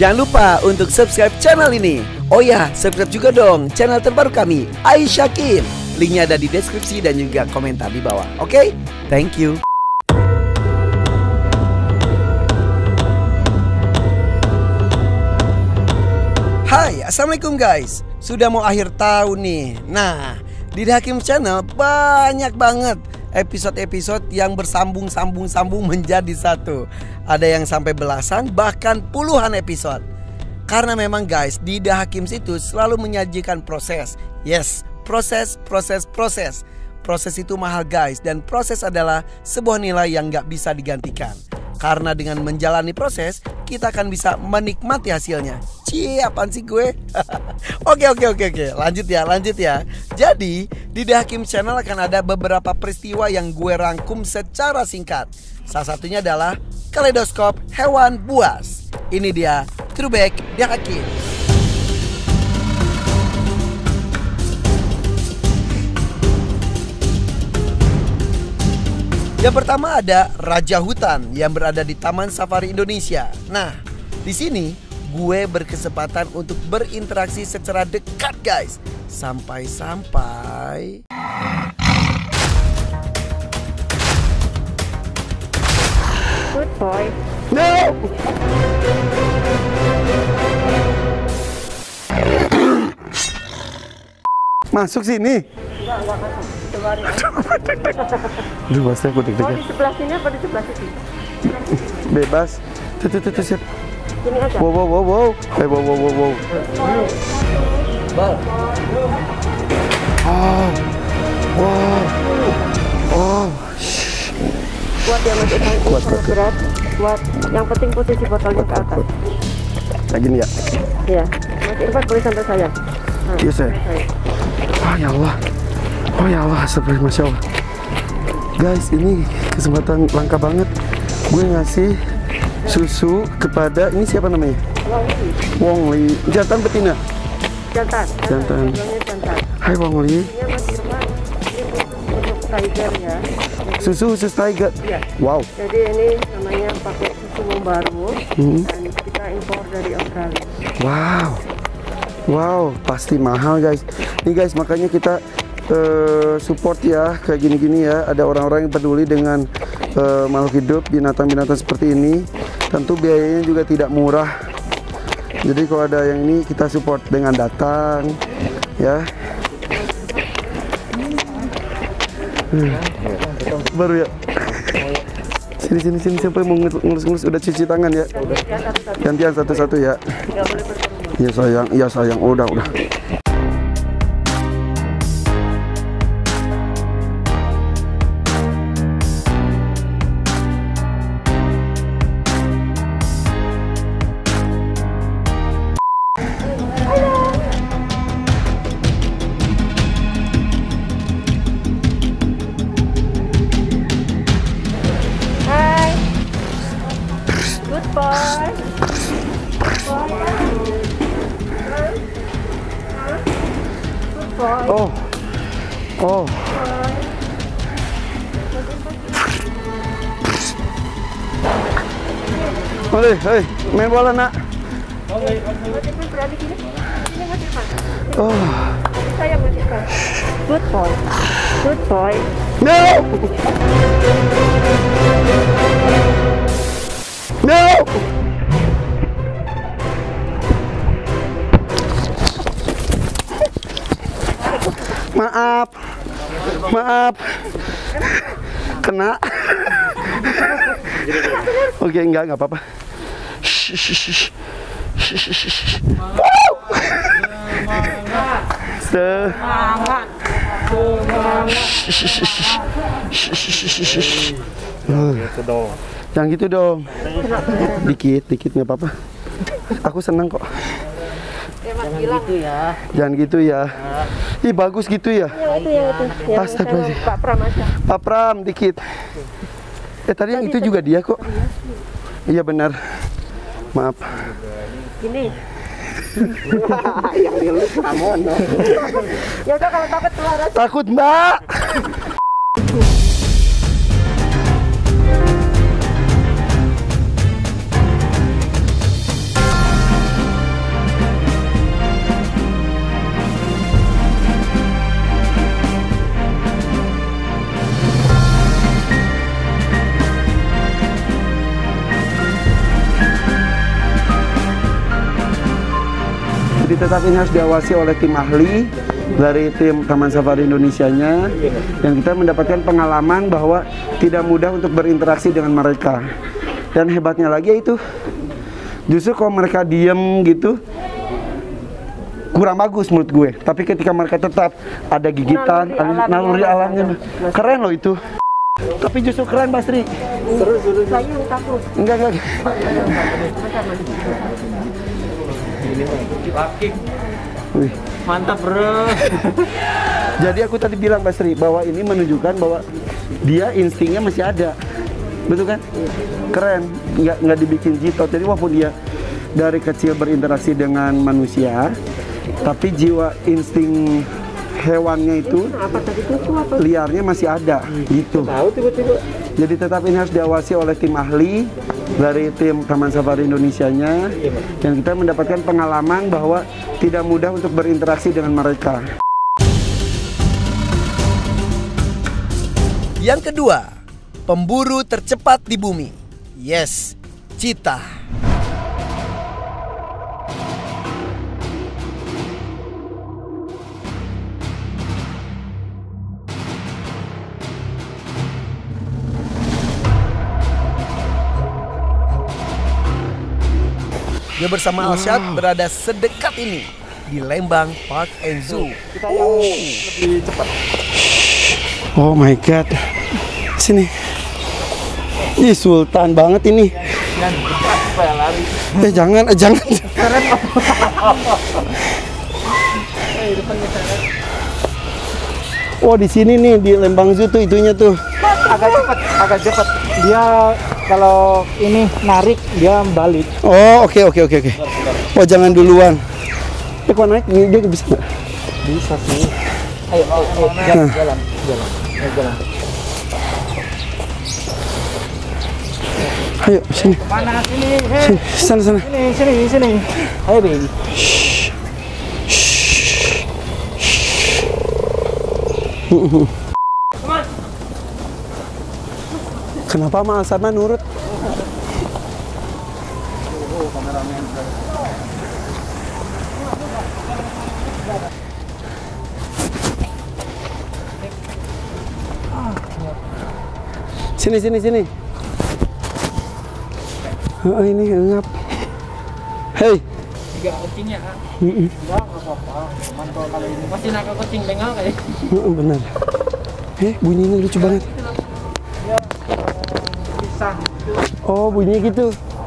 Jangan lupa untuk subscribe channel ini. Oh ya, subscribe juga dong channel terbaru kami, Aisyakin. Linknya ada di deskripsi dan juga komentar di bawah. Oke? Thank you. Hai, assalamualaikum guys. Sudah mau akhir tahun nih. Nah, di The Hakim Channel banyak banget episode-episode yang bersambung-sambung menjadi satu. Ada yang sampai belasan bahkan puluhan episode. Karena memang guys, di The Hakim itu selalu menyajikan proses. Yes, proses. Proses itu mahal guys, dan proses adalah sebuah nilai yang gak bisa digantikan. Karena dengan menjalani proses, kita akan bisa menikmati hasilnya. Cie, apaan sih gue? Oke. Lanjut ya. Jadi, di The Hakim Channel akan ada beberapa peristiwa yang gue rangkum secara singkat. Salah satunya adalah kaleidoskop hewan buas. Ini dia, Throwback The Hakim. Yang pertama ada Raja Hutan yang berada di Taman Safari Indonesia. Nah, di sini gue berkesempatan untuk berinteraksi secara dekat guys. Sampai-sampai Good boy. no! Masuk sini. Enggak masuk. Coba Aduh, pasti aku deg-degan. di sebelah sini apa di sebelah situ? Bebas. Tuh, siap. Sini aja. Wow. Wow. Oh. Kuat ya Mas Irfan. Kuat. Berat. Kuat. Yang penting posisi botolnya ke atas. Kayak gini ya? Iya. Mas Irfan boleh sampai saya. Nah, Iya, saya. Oh ya Allah, seperti Masya Allah. Guys, ini kesempatan langka banget. Gue ngasih susu kepada, ini siapa namanya? Wong Li. Jantan betina? Jantan. Jantan. Jantan. Hai Wong Li. Ini Mas Irfan. Ini untuk tiger ya. Susu khusus tiger. Iya. Wow. Jadi ini namanya pakai susu baru dan kita impor dari Australia. Wow, pasti mahal guys. Nih guys, makanya kita support ya kayak gini-gini ya. Ada orang-orang yang peduli dengan makhluk hidup, binatang-binatang seperti ini. Tentu biayanya juga tidak murah. Jadi kalau ada yang ini kita support dengan datang ya. Baru ya. Sini siapa yang mau ngurus udah cuci tangan ya. Gantian satu-satu ya. Iya sayang, udah. Hai. Good boy. Oh. Hei, main bola nak. Mas Irfan berani gini. Ini Mas Irfan. Oh. Sayang Mas Irfan. Good boy. No. Maaf. Kena. Oke, enggak apa-apa. Semangat. Jangan gitu dong. Dikit nggak apa-apa. Aku senang kok. Jangan gitu ya. Ih, bagus gitu ya. Yang itu. Astagfirullah. Pak Pram aja. Pak Pram dikit. Tadi yang itu juga dia kok. Iya benar. Maaf. Ini. Ya udah kalau takut keluar aja. Takut, Mbak. tetap ini harus diawasi oleh tim ahli dari tim Taman Safari Indonesianya, dan kita mendapatkan pengalaman bahwa tidak mudah untuk berinteraksi dengan mereka. Dan hebatnya lagi itu, justru kalau mereka diem gitu kurang bagus menurut gue. Tapi ketika mereka tetap ada gigitan, naluri alamnya, keren loh itu. Tapi justru keren, Basri. Seru. Saya takut. Enggak. Wih. Mantap, bro. Jadi aku tadi bilang, Basri, bahwa ini menunjukkan bahwa dia instingnya masih ada. Betul kan? Keren. Nggak dibikin jitot. Jadi walaupun dia dari kecil berinteraksi dengan manusia, tapi jiwa insting hewannya itu liarnya masih ada gitu. Jadi tetap ini harus diawasi oleh tim ahli dari tim Taman Safari Indonesianya, dan kita mendapatkan pengalaman bahwa tidak mudah untuk berinteraksi dengan mereka. Yang kedua, pemburu tercepat di bumi. Yes, cheetah. Dia bersama Alshad berada sedekat ini di Lembang Park and Zoo. Kita yang lebih cepat. Oh my god. Sini. Ih, sultan banget ini. Jangan cepat supaya lari. Jangan. Oh, di sini nih di Lembang Zoo tuh itunya tuh. Agak cepat. Dia kalau ini narik dia balik. Oh, oke. Oh, jangan duluan. Kok naik dia bisa nggak? Bisa sih. Ayo, jalan. Ayo, sini. Mana sini? Hei. Sana. Sini. Ayo, baby. Kenapa Mas Alshad nurut? Sini. Oh, ini ngap. Hei. 3 kucing ya, Kak? Enggak apa-apa. Mantap kali ini. Masih nakal kucing bengal kayak. Benar. Bunyinya lucu banget. Ya, pisang. Oh, bunyinya gitu.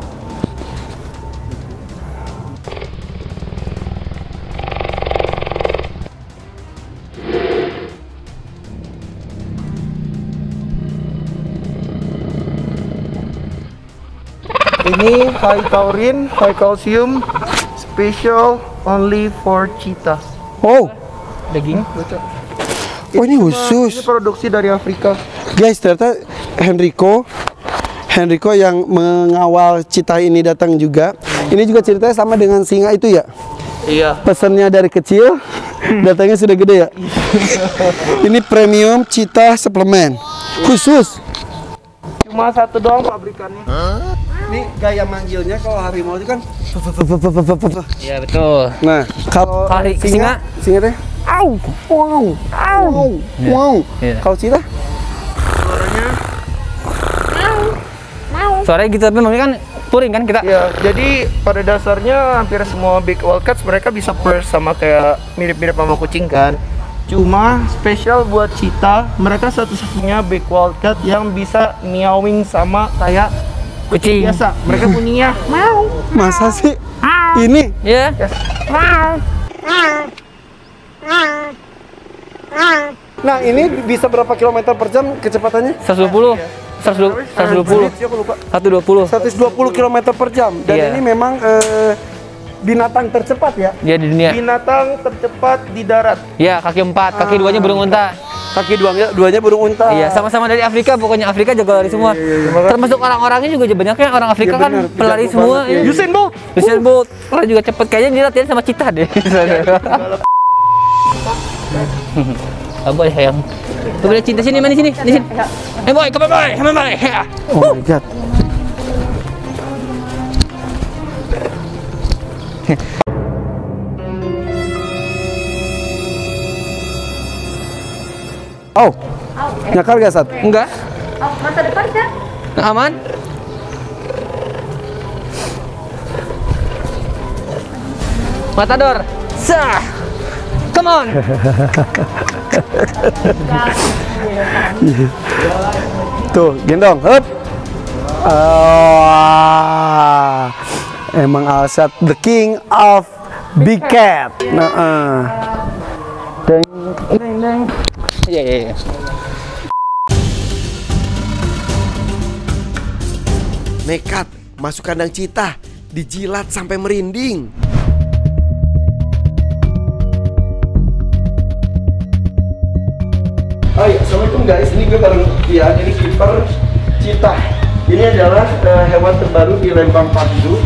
Ini high taurine, high calcium, special only for cheetah. Oh, Daging? oh ini khusus. Ini produksi dari Afrika. Guys, ternyata Henrico yang mengawal cheetah ini datang juga. Ini juga ceritanya sama dengan singa itu ya? Iya. Pesannya dari kecil, datangnya sudah gede ya? Ini premium cheetah suplemen khusus. Cuma satu doang pabrikannya. Ini gaya manggilnya kalau harimau itu kan. Iya betul. Nah, kalau singa teh, au, wow. Kalau cheetah, Suaranya gitu, tapi makanya kan touring kan kita. Ya, jadi pada dasarnya hampir semua big wildcats mereka bisa purr sama kayak mirip-mirip sama kucing kan. Cuma spesial buat cheetah, mereka satu-satunya big wildcat yang bisa meowing sama kayak Kucing. biasa. Mereka bunyinya mau. masa sih? Ini Iya. Nah, ini bisa berapa kilometer per jam kecepatannya? 120. 120. 120 km per jam. Dan Iya. ini memang binatang tercepat ya? Dia di dunia. Binatang tercepat di darat. Iya, kaki 4, kaki 2-nya burung unta. Kaki duanya burung unta. Iya, sama-sama dari Afrika, pokoknya Afrika jago lari semua. Termasuk orang-orangnya juga banyaknya orang Afrika Iya, kan benar. pelari Jago semua. banget, iya. Usain Bolt, lari juga cepet. Kayaknya dia latihan sama cheetah deh. Boy sayang. Tuh boleh cinta sini, mana sini, di sini. Hey boy, come on boy. Oh my god. Oh, nyakar gak Sat? Enggak. Masa depan kan? Aman. Matador. Sah. Come on. Tuh, gendong. Hup. Emang Alsat the king of big cat. Nah, deng, deng, deng. Iya. Nekat masuk kandang Citah, dijilat sampai merinding. Hai, assalamualaikum guys. Ini gue bareng Ian, ini kiper Citah. Ini adalah hewan terbaru di Lembang Park Zoo.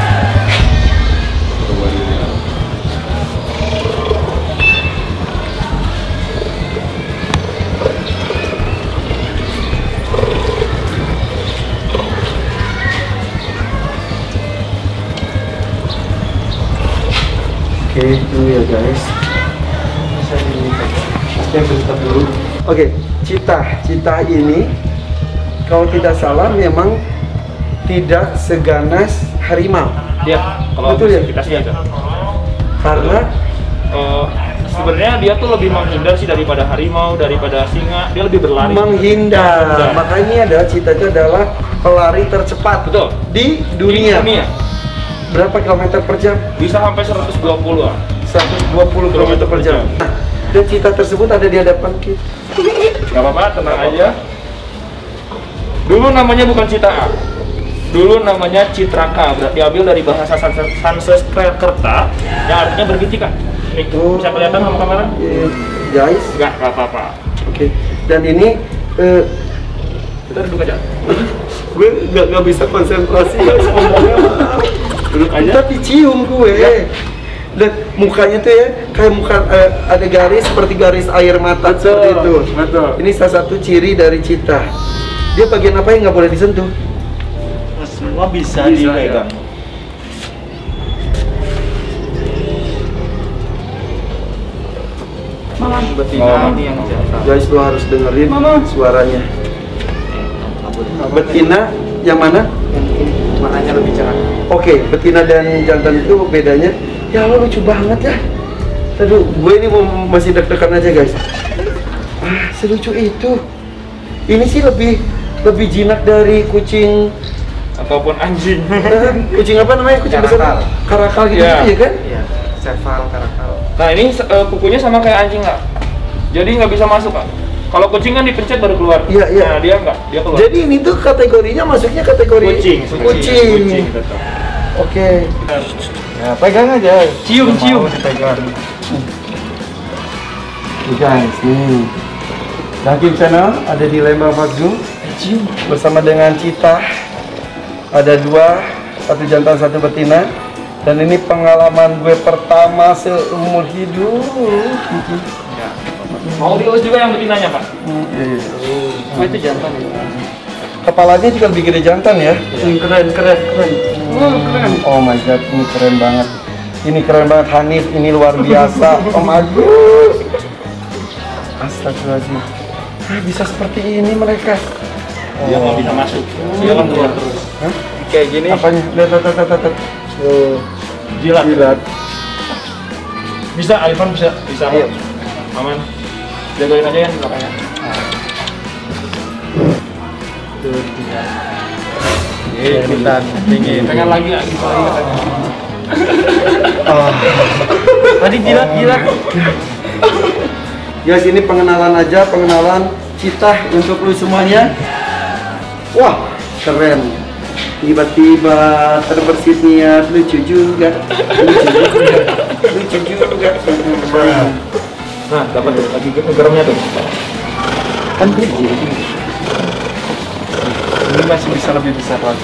Oke, itu ya guys. Saya bentar dulu. Oke, Citah ini kalau tidak salah memang tidak seganas harimau. Iya, kalau betul ya? aktivitasnya itu. Karena Sebenarnya dia tuh lebih menghindar sih daripada harimau, daripada singa. Dia lebih berlari. menghindar. Makanya ini adalah Citah itu adalah pelari tercepat. Betul. Di dunia. Berapa kilometer per jam? Bisa sampai 120 lah. 120 km per jam. Nah, dan Citah tersebut ada di hadapan kita. Gak apa-apa, tenang aja. Dulu namanya bukan Citah. Dulu namanya Citraka, diambil dari bahasa Sanskerta yang artinya berbitikan. Nih, bisa kelihatan sama kamera? Guys, Gak apa-apa. oke. Dan ini Kita duduk aja. gue nggak bisa konsentrasi guys ngomongnya, maaf. Duduk aja. Tapi cium gue. Dan mukanya tuh ya kayak muka ada garis seperti garis air mata seperti itu. Betul. Ini salah satu ciri dari Citah. Dia bagian apa yang nggak boleh disentuh? Semua bisa dipegang. Betina ini yang Guys, lo harus dengerin suaranya. Betina yang mana? mananya lebih cerah. Oke, betina dan jantan itu bedanya. Ya Allah, lucu banget ya. Aduh, gue ini masih deg-degan aja guys. Selucu itu. Ini sih lebih jinak dari kucing Ataupun anjing. kucing apa namanya? Kucing besar. Karakal gitu Iya. ya kan? Iya, serval karakal. Nah ini kukunya sama kayak anjing nggak? Jadi nggak bisa masuk Kak. Kalau kucing kan dipencet baru keluar. Iya, iya. Nah dia nggak, dia keluar. Jadi ini tuh kategorinya masuknya kategori Kucing. Oke. Betul. Ya, pegang aja. Cium. Pegang. Guys, nih. Hakim Channel ada di Lembang Park Zoo bersama dengan Citah. Ada dua, satu jantan, satu betina. Dan ini pengalaman gue pertama seumur hidup. Mau diurus juga yang betinanya Pak? Iya. Oh itu jantan ya. Kepalanya juga lebih gede jantan ya. Keren. Keren. Oh my god, ini keren banget. Ini keren banget Hanif, ini luar biasa. Oh my god. Astagfirullahaladzim. Bisa seperti ini mereka. Dia nggak bisa masuk. Dia kan keluar terus. Hah? Kayak gini. Apanya? Lihat. Oh, Jilat. Bisa, Alifan bisa. Ayo. Aman. Jagain aja ya belakangnya. Pengen lagi katanya. Tadi jilat. Guys, ini pengenalan Citah untuk lu semuanya. Wah, keren. Tiba-tiba terbersit niat, lucu juga. Nah, dapat tuh lagi garamnya tuh. Kan biji. Ini masih bisa lebih besar lagi.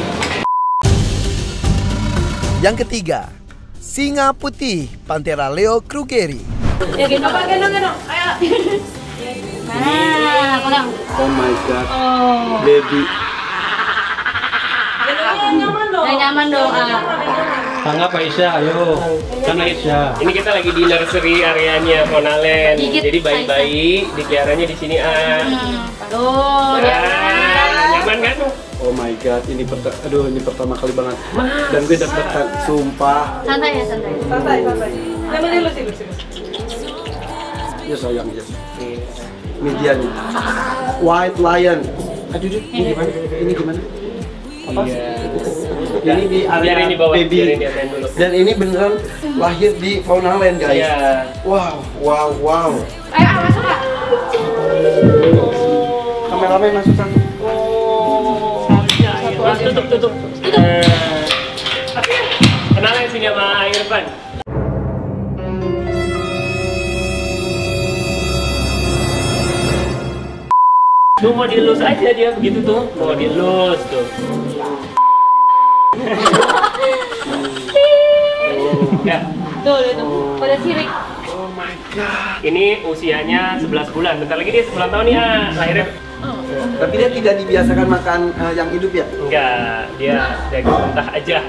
Yang ketiga, singa putih Panthera leo krugeri. Ya gendong. Ayo. Nah, kurang. Oh my god, Oh. baby. Yang nyaman dong. Tangga Pak Isya, ayo. Kan Isya. Ini kita lagi di nursery areanya Fonalen. Jadi bayi-bayi dipeliharanya di sini Tuh, nyaman kan? Oh my god, ini pertama kali banget. Dan gue deg-degan, sumpah. Santai ya, santai. Santai. Jangan sih. Ya sayang ya. Ini dia nih. White Lion. Aduh, ini gimana? Apa? Ini di area Biarin di bawah, baby. biarin dia main dulu. Dan ini beneran lahir di Faunaland, guys. Iya. Wow. Ayo, masuk Kak. Kameramen masuk sana. Tutup. Kenalin sini sama Irfan. Tuh mau dilus aja dia begitu tuh, mau dilus tuh. Ya. Tuh, pada sirik. Ini usianya 11 bulan. Bentar lagi dia 11 tahun nih, lahirnya. Tapi dia tidak dibiasakan makan yang hidup ya? Enggak, dia daging mentah aja.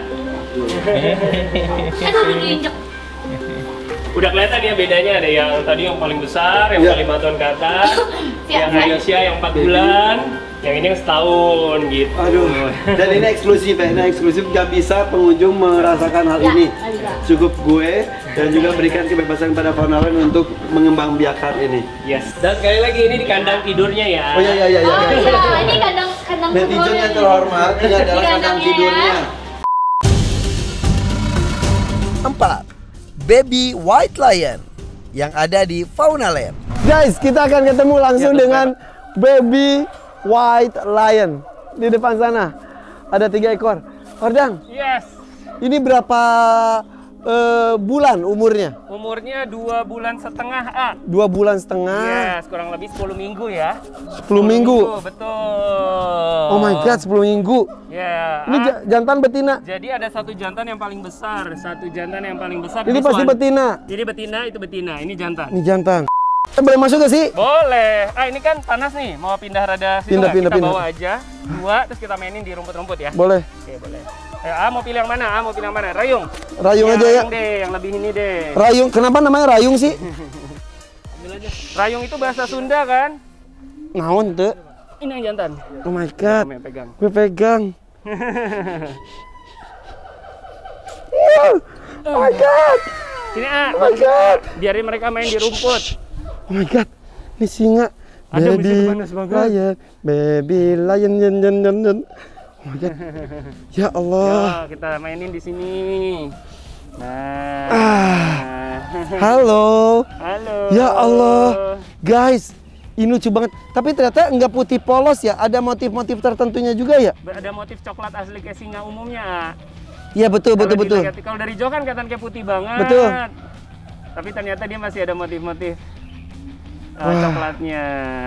Aduh, diinjek. Udah kelihatan ya bedanya, ada yang tadi yang paling besar, yang 5 tahun ke atas, yang Aisyah yang 4 bulan, yang ini yang setahun gitu. Aduh, dan ini eksklusif ya, ini eksklusif, gak bisa pengunjung merasakan hal ini. Cukup gue dan juga berikan kebebasan pada Faunaland untuk mengembangbiakan ini. Yes. Dan sekali lagi ini di kandang tidurnya ya. Oh iya. Oh iya, ini kandang Netizen yang terhormat, ini adalah kandang tidurnya. 4. Baby White Lion yang ada di Faunaland. Guys, kita akan ketemu langsung dengan Baby White Lion. Di depan sana ada 3 ekor. Ordang. Yes. Ini berapa bulan umurnya? Umurnya 2 bulan setengah. 2 bulan setengah. Yes, kurang lebih 10 minggu ya. 10 minggu. Betul. Oh my god, 10 minggu. Ya. Ini jantan betina. Jadi ada satu jantan yang paling besar, Ini pasti betina. Jadi betina, itu betina. Ini jantan. Ini jantan. Kita boleh masuk gak sih? Boleh. Ini kan panas nih. Mau pindah rada situ nggak? Kita pindah. bawa aja 2, terus kita mainin di rumput-rumput ya. Boleh. Oke, boleh. Mau pilih yang mana? Rayung. Rayung aja ya. Rayung deh, yang lebih ini deh. Rayung, kenapa namanya rayung sih? Ambil aja. Rayung itu bahasa Sunda kan? Naon tuh? Ini yang jantan. Oh my god. Kamu yang pegang. Gue pegang. Oh my god. Sini Oh my god. Biarin mereka main di rumput. Oh my god. Ini singa. Ada Baby musik panas banget. lion, baby lion, yen. Oh my god. Ya Allah. Yo, kita mainin di sini. Nah. Halo. Halo. Ya Allah. Guys, ini lucu banget. Tapi ternyata nggak putih polos ya. Ada motif-motif tertentunya juga ya? Ada motif coklat asli kayak singa umumnya. Iya betul. Kalau dari jauh kan kelihatan kayak putih banget. Betul. Tapi ternyata dia masih ada motif-motif coklatnya.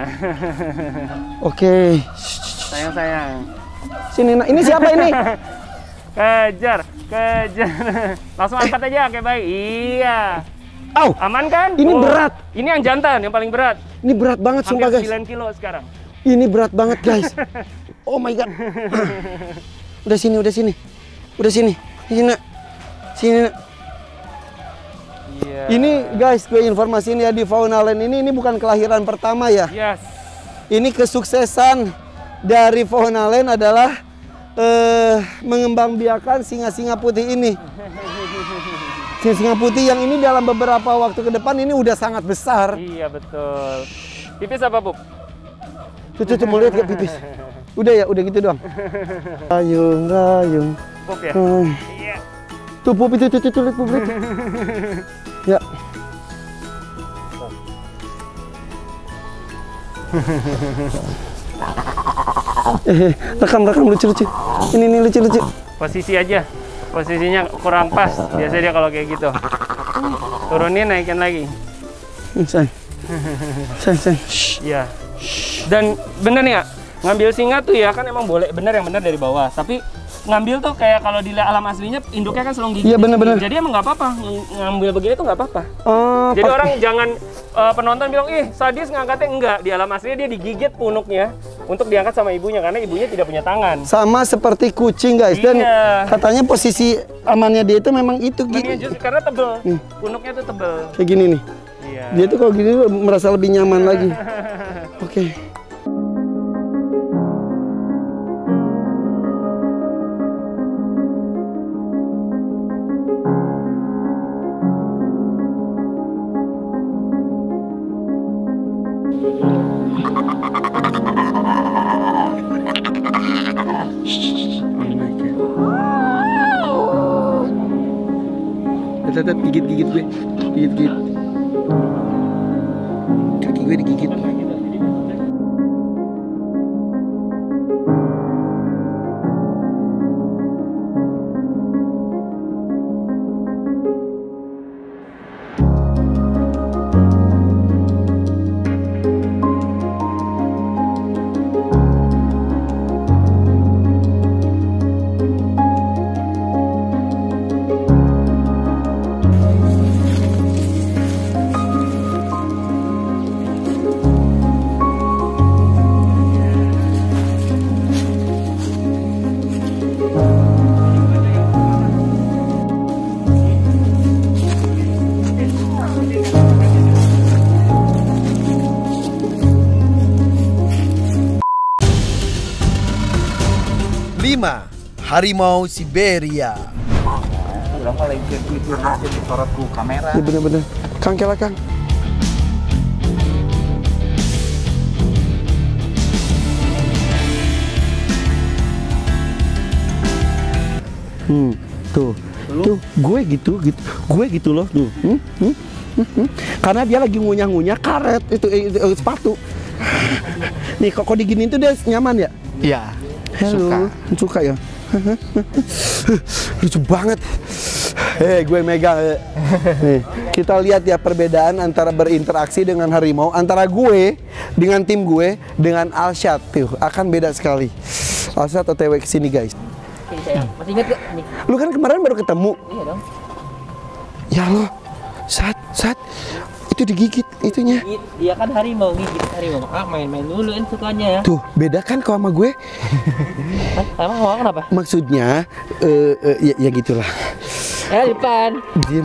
Oke. Sayang. Sini, nah, ini siapa ini? Kejar. Langsung angkat aja kayak baik. Iya. Au. Aman kan? Ini berat. Ini yang jantan, yang paling berat. Ini berat banget sumpah guys. 9 kilo sekarang. Ini berat banget guys. Oh my god. Udah sini. Sini nak. Iya. Ini guys, gue informasiin ya, di Faunaland ini bukan kelahiran pertama ya. Yes. Ini kesuksesan dari Faunaland adalah mengembangbiakan singa-singa putih ini. Singa putih yang ini dalam beberapa waktu ke depan ini udah sangat besar. Iya betul. Pipis apa, Pup? Tuh mau lihat gak pipis? Udah ya, udah gitu doang. Rayung. Pup ya? Iya. Tuh Pup itu lihat Pup. Ya. Rekam lucu. Ini lucu. Posisi aja. Posisinya kurang pas. Biasanya dia kalau kayak gitu. Turunin, naikin lagi. Sayang. Iya. Dan bener nih ya, ngambil singa tuh ya kan emang boleh, yang bener dari bawah. Tapi ngambil tuh kayak kalau di alam aslinya induknya kan selalu gigit. Iya benar-benar. Jadi emang nggak apa-apa ngambil begini tuh nggak apa-apa. Oh, Jadi orang jangan penonton bilang ih sadis ngangkatnya, enggak. Di alam aslinya dia digigit punuknya untuk diangkat sama ibunya karena ibunya tidak punya tangan. sama seperti kucing guys, dan Iya. katanya posisi amannya dia itu memang itu Makanya gitu. justru karena tebel, punuknya tuh tebel. Kayak gini nih. Iya. Dia tuh kalau gini merasa lebih nyaman lagi. Oke. Tet, gigit gue, gigit. Kaki gue digigit. Harimau Siberia. kamera. Ini bener-bener. Kang kela Kang. Tuh gue gitu loh tuh. Karena dia lagi ngunyah-ngunyah karet itu sepatu. Nih kok diginiin tuh dia nyaman ya? Iya. Suka ya. Lucu banget. Gue megang. Nih, kita lihat ya perbedaan antara berinteraksi dengan harimau, antara gue dengan tim gue dengan Alshad tuh akan beda sekali. Alshad OTW kesini guys. Masih ingat gak? Nih. Lu kan kemarin baru ketemu. Iya dong. Ya lo, saat itu digigit itunya. Dia kan harimau, gigit harimau. Main-main dulu kan sukanya. Tuh, beda kan kalau sama gue? Emang mau kenapa? Maksudnya, ya gitulah. Ya depan. Diam.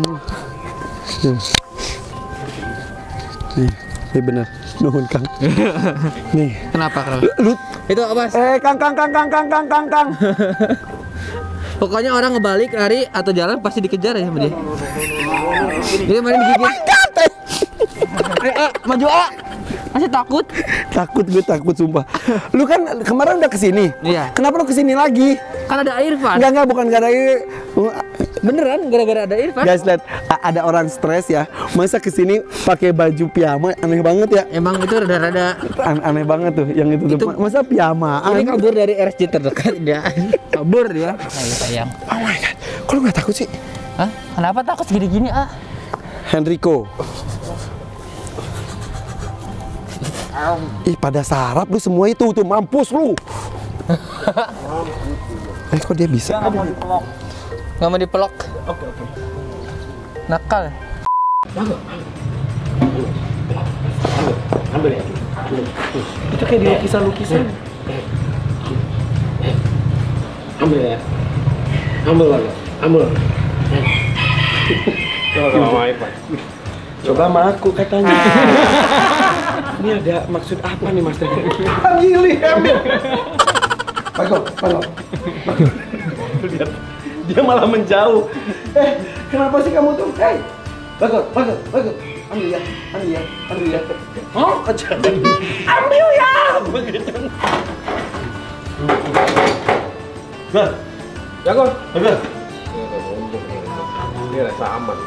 Nih bener. Nuhun Kang. Nih. Kenapa? Lu Itu apa? Kang. Pokoknya orang ngebalik lari atau jalan pasti dikejar ya sama dia. Dia main digigit. Maju A. Masih takut? Gue takut sumpah. Lu kan kemarin udah kesini. Iya. Kenapa lu kesini lagi? Kan ada Irfan. Enggak, bukan gara air. Beneran gara-gara ada Irfan. Guys, lihat ada orang stres ya. Masa kesini pakai baju piyama, aneh banget ya. Emang itu rada-rada Aneh banget tuh yang itu tuh. Masa piyamaan? ini kabur dari RSJ terdekat dia. Kabur dia. Ayo sayang. Oh my god. Kok lu gak takut sih? Hah? Kenapa takut segini-gini, Ah? Henrico. Ih, pada sarap lu semua itu tuh, mampus lu. Kok dia bisa? Nggak mau dipelok. Oke. Nakal. Ambil ya. Itu kayak di lukisan-lukisan. Ambil ya. Ambil lagi. Ambil. Coba sama aku katanya. Ini ada maksud apa nih Mas? Ambil. Pagok. Lihat. Dia malah menjauh. Kenapa sih kamu tuh? Pagok. Ambil ya. Oh, kejadian. Ambil ya. Begitu. Nah. Jago. Ambil. Dia rasa aman.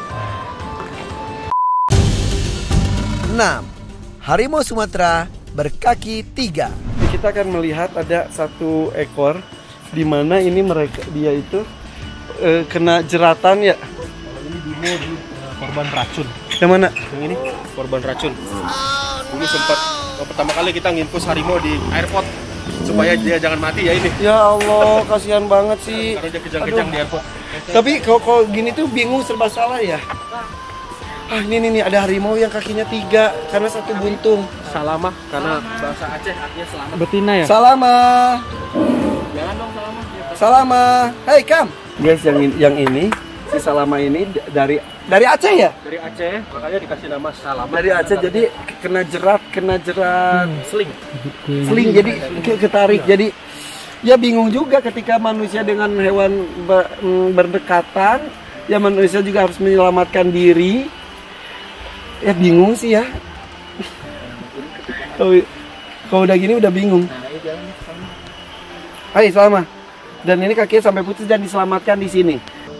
6. Harimau Sumatera berkaki 3. Kita akan melihat ada satu ekor di mana ini dia itu kena jeratan ya. Ini Bimo korban racun. Yang mana? Yang ini korban racun. Dulu sempat pertama kali kita nginfus harimau di airport. supaya dia jangan mati ya ini. Ya Allah, kasihan banget sih. Karena dia kejang-kejang di airport. Tapi kalau gini tuh bingung serba salah ya. Ini nih ada harimau yang kakinya 3 karena 1 buntung. Salama karena bahasa Aceh artinya selamat. Betina ya? Salama. Jangan dong salama. Salama. Hey, come. Guys, yang ini si Salama ini dari Aceh ya? Dari Aceh, makanya dikasih nama Salama. Dari Aceh jadi kena jerat Sling. sling jadi ketarik. Jadi ya bingung juga ketika manusia dengan hewan berdekatan, ya manusia juga harus menyelamatkan diri. Ya bingung sih ya. Kalau udah gini udah bingung. Hai, Salama. Dan ini kakinya sampai putus dan diselamatkan di sini.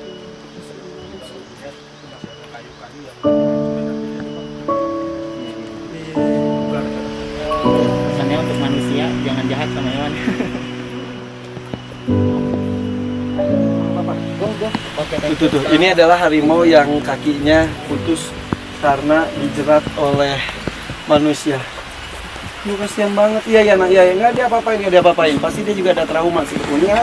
Pesannya untuk manusia, jangan jahat sama hewan. Tuh. Ini adalah harimau yang kakinya putus karena dijerat oleh manusia. Kasihan banget. Iya ya nak, ya nggak dia apa-apain, pasti dia juga ada trauma sih punya.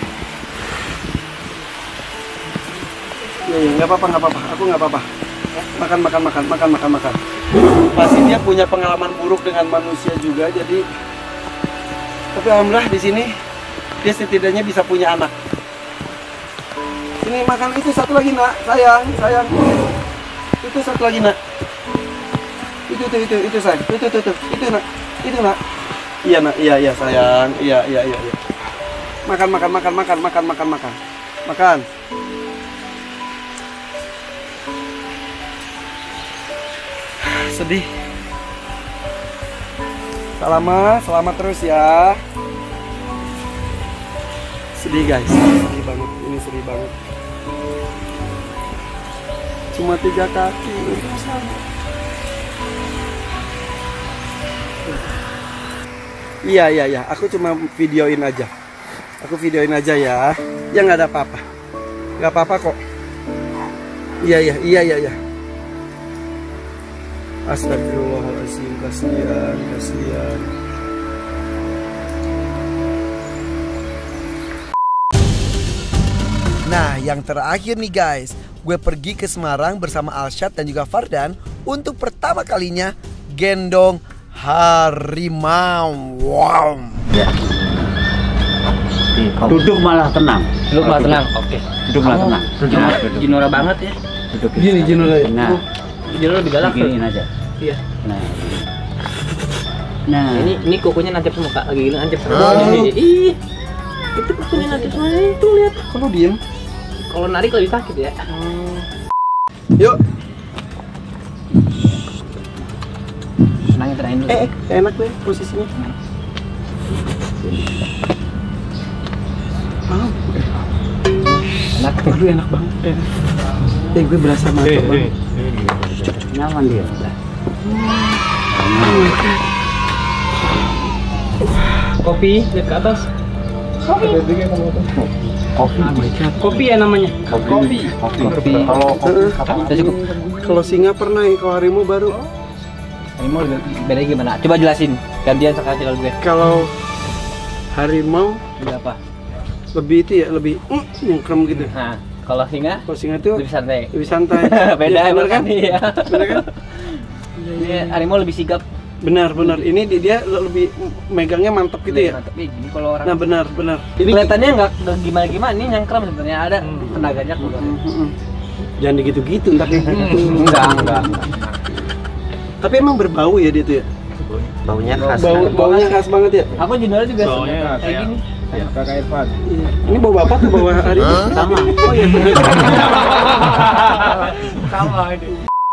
Ya nggak apa-apa, aku nggak apa-apa. Makan. Pasti dia punya pengalaman buruk dengan manusia juga, jadi. Tapi alhamdulillah di sini dia setidaknya bisa punya anak. Ini makan itu satu lagi nak, sayang. Itu satu lagi nak. Itu sayang. Itu nak. Iya nak, iya sayang. Iya. Makan. Sedih. Selamat terus ya. Sedih guys, sedih banget. Ini sedih banget. Cuma 3 kaki. Iya. Aku cuma videoin aja. Ya. Ya nggak ada apa-apa. Nggak apa-apa kok. Iya. Astagfirullahaladzim, kasihan. Nah, yang terakhir nih guys, gue pergi ke Semarang bersama Alshad dan juga Fardan untuk pertama kalinya gendong harimau. Wow. Ya. Duduk malah tenang. Oke. Duduk malah tenang. Jinora banget ya. Duduk. Gini Jinora. Nah, Jinora lebih galak. Giniin aja. Iya. Nah. Ini kukunya nancap semua Kak. Lagi gini nancap semua. Ih. Itu kukunya nancap semua. Itu lihat. Kalau diem. Kalau narik lebih sakit ya. Yuk. Tenangin dulu. Enak deh posisinya. Enak banget. Gue berasa mantap banget. Nyaman dia. Kopi lihat ke atas. Kopi ya namanya. Kopi. Kalau singa pernah, kalau harimau baru. Harimau beda gimana? Coba jelasin. Gantian sekali kalau gue. Kalau harimau Udah apa? lebih itu ya, lebih nyengkrem gitu. Nah, kalau singa itu lebih santai. Beda Bener kan? Iya. Bener kan? Iya, harimau lebih sigap. Benar. Ini dia lebih megangnya mantap gitu ya. Mantap gini kalau orang. Nah, benar. Ini kelihatannya nggak gimana-gimana, ini nyangkrem sebenarnya ada tenaganya keluar. Jangan gitu-gitu entar Enggak. Tapi emang berbau ya dia tuh ya. Baunya khas. Baunya khas banget ya. Aku Jinora juga kayak gini. Ya, Kakak Irfan. Ini bau bapak tuh bau harimau. Sama. Oh iya benar. Sama ini.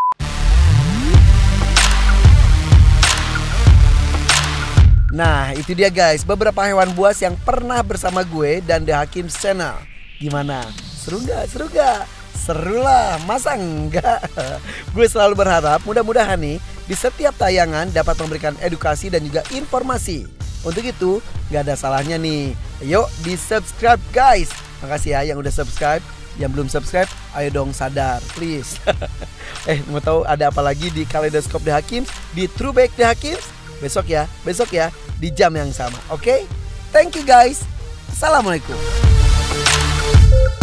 Nah, itu dia guys, beberapa hewan buas yang pernah bersama gue dan The Hakim's Channel. Gimana? Seru nggak? Seru lah, masa enggak? Gue selalu berharap mudah-mudahan nih di setiap tayangan dapat memberikan edukasi dan juga informasi. Untuk itu, nggak ada salahnya nih. Yuk di subscribe guys. Makasih ya yang udah subscribe. Yang belum subscribe, ayo dong sadar, please. Mau tahu ada apa lagi di Kaleidoskop The Hakims, di Throwback The Hakims? Besok ya. di jam yang sama. Oke? Thank you guys. Assalamualaikum.